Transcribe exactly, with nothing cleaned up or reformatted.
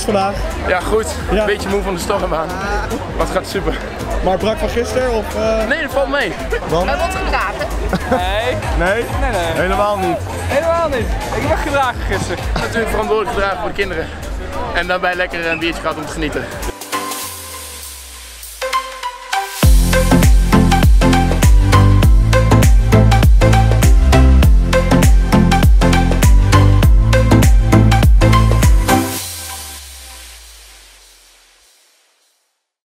vandaag? Ja, goed. Ja. Een beetje moe van de stormbaan. Maar het gaat super. Maar brak van gisteren of? Uh... Nee, dat valt mee. Want? Hij wordt gedragen. Nee. Nee? Nee, nee. Helemaal niet. Helemaal niet. Ik heb gedragen gisteren. Natuurlijk verantwoordelijk gedragen voor de kinderen. En daarbij lekker een biertje gehad om te genieten.